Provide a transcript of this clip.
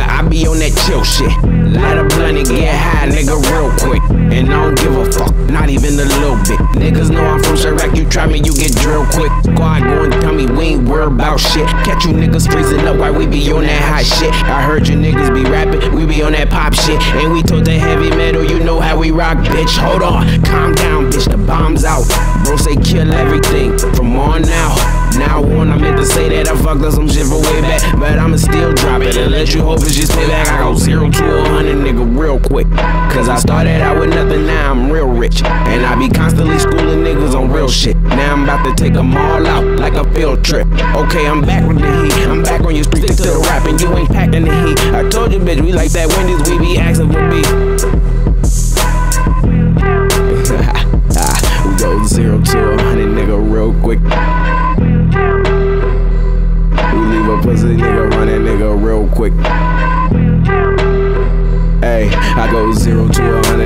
I be on that chill shit. Light a blunt and get high, nigga, real quick. And I don't give a fuck, not even a little bit. Niggas know I'm from Chirac, you try me, you get drilled quick. Squad going tell me we ain't worried about shit. Catch you niggas freezing up while we be on that hot shit. I heard you niggas be rapping, we be on that pop shit. And we told the heavy metal, you know how we rock, bitch. Hold on, calm down, bitch, the bomb's out. Bro say kill everything, from on now. Now on, I meant to say that I fucked up some shit for way back, but I'ma still drop it and let you hope it's just payback. I go 0 to 100, nigga, real quick. Cause I started out with nothing, now I'm real rich. And I be constantly schooling niggas on real shit. Now I'm about to take them all out like a field trip. Okay, I'm back with the heat, I'm back on your street, stick to the rap and you ain't packing the heat. I told you, bitch, we like that Wendy's, we be asking for beef. We go 0 to 100, nigga, real quick. We leave a pussy nigga running, nigga, real quick. Hey, I go 0 to 100.